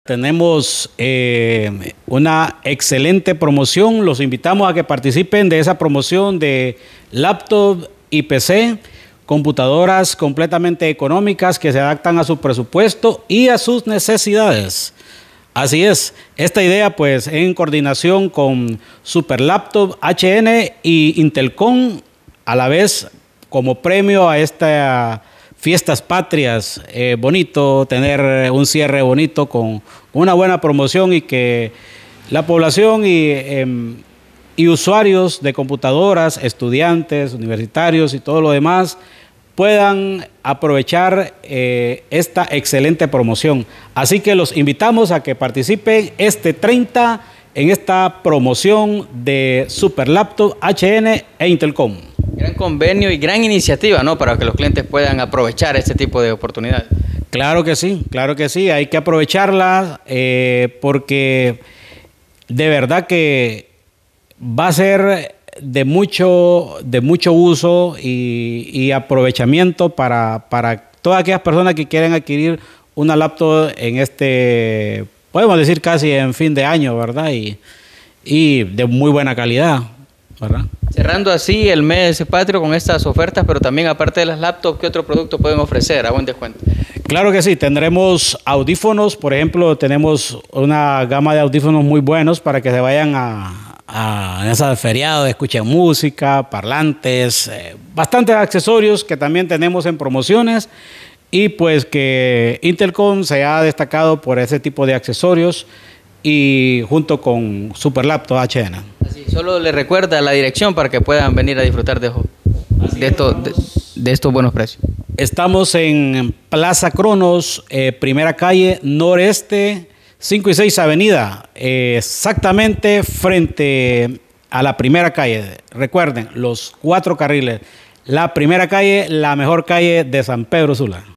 Tenemos una excelente promoción. Los invitamos a que participen de esa promoción de laptop y PC, computadoras completamente económicas que se adaptan a su presupuesto y a sus necesidades. Así es, esta idea pues en coordinación con Super Laptop HN y Intelcom, a la vez como premio a esta Fiestas Patrias, bonito tener un cierre bonito con una buena promoción y que la población y usuarios de computadoras, estudiantes, universitarios y todo lo demás puedan aprovechar esta excelente promoción. Así que los invitamos a que participen este 30 en esta promoción de Super Laptop HN e Intelcom. Gran convenio y gran iniciativa, ¿no? Para que los clientes puedan aprovechar este tipo de oportunidades. Claro que sí, hay que aprovecharla porque de verdad que va a ser de mucho uso y aprovechamiento para todas aquellas personas que quieren adquirir una laptop en este, podemos decir casi en fin de año, ¿verdad? Y de muy buena calidad, ¿verdad? Cerrando así el mes patrio con estas ofertas, pero también aparte de las laptops, ¿qué otro producto pueden ofrecer a buen descuento? Claro que sí, tendremos audífonos, por ejemplo, tenemos una gama de audífonos muy buenos para que se vayan en ese feriado, escuchen música, parlantes, bastantes accesorios que también tenemos en promociones y pues que Intelcom se ha destacado por ese tipo de accesorios y junto con Super Laptop HN. Así, solo les recuerda la dirección para que puedan venir a disfrutar de estos buenos precios. Estamos en Plaza Cronos, primera calle noreste, 5 y 6 avenida, exactamente frente a la primera calle. Recuerden, los 4 carriles. La primera calle, la mejor calle de San Pedro Sula.